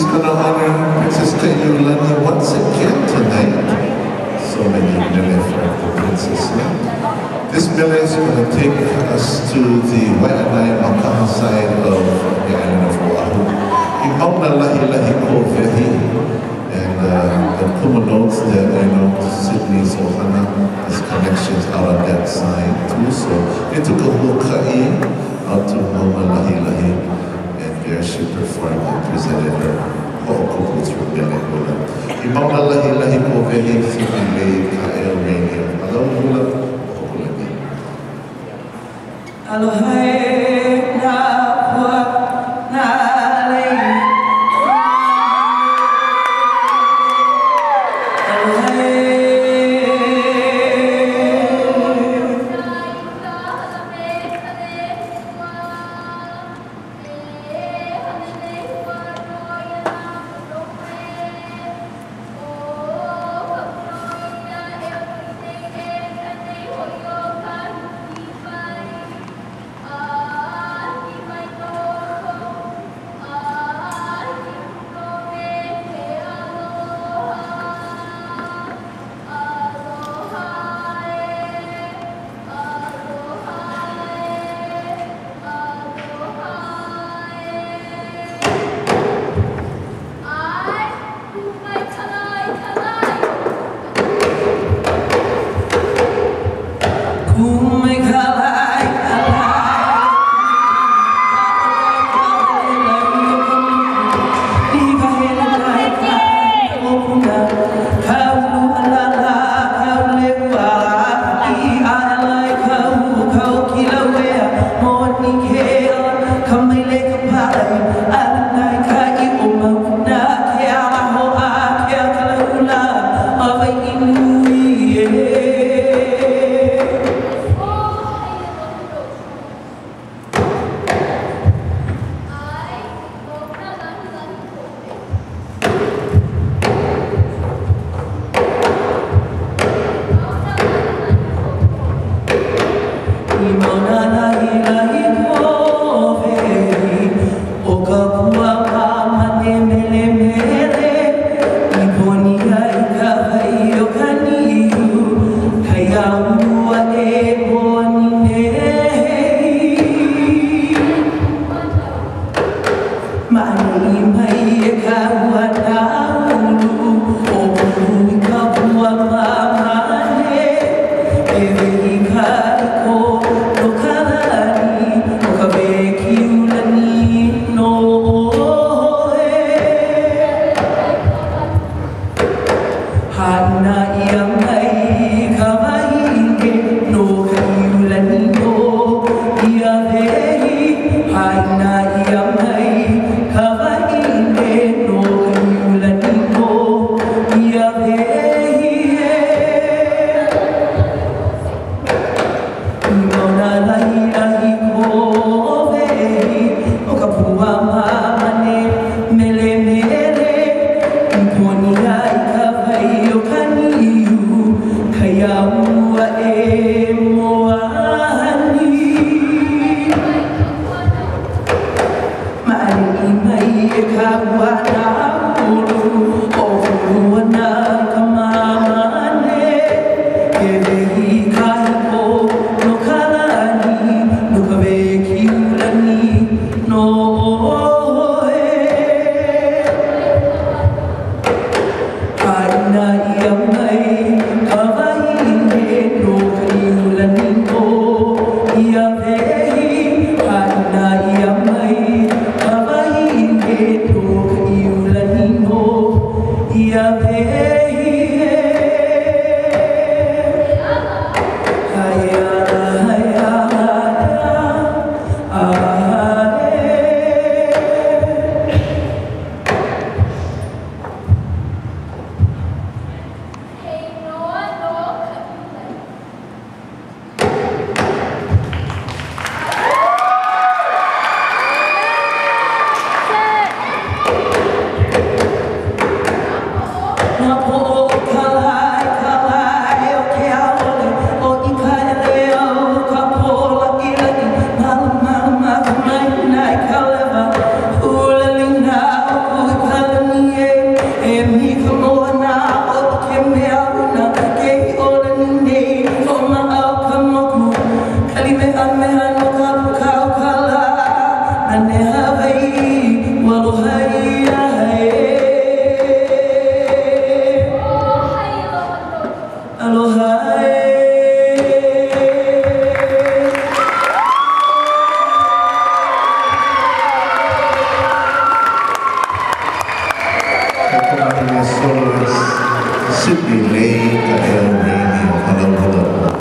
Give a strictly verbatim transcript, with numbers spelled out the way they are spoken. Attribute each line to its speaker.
Speaker 1: going to honor Princess Kayulani once again tonight. So many mele for the princess here. This mele is going to take us to the Waianae Makaha side of the island of Oahu. In Mauna Lahi Lahi Ko Vehi. And uh, the Puma notes that I know Sydney's Ohana has connections out on that side too. So into Kahukai, out to Mauna Lahi Lahi. And there she performed and presented her ho'okupu's from Mele-hula. I Mauna Lahi Lahi Ko Vehi Simile Ka'el Radio. Aloha hula, ho'okulani.
Speaker 2: Aloha na hua na lei.
Speaker 3: Give